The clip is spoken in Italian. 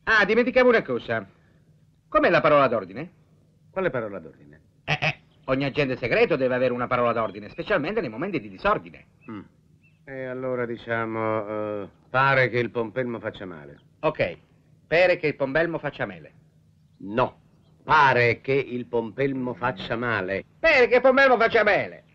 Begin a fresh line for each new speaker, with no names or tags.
Ah, dimenticavo una cosa. Com'è la parola d'ordine?
Quale parola d'ordine?
Ogni agente segreto deve avere una parola d'ordine, specialmente nei momenti di disordine.
E allora diciamo, pare che il pompelmo faccia male.
Ok, pare che il pombelmo faccia mele.
No, pare che il pompelmo faccia male.
Pare che il pombelmo faccia mele.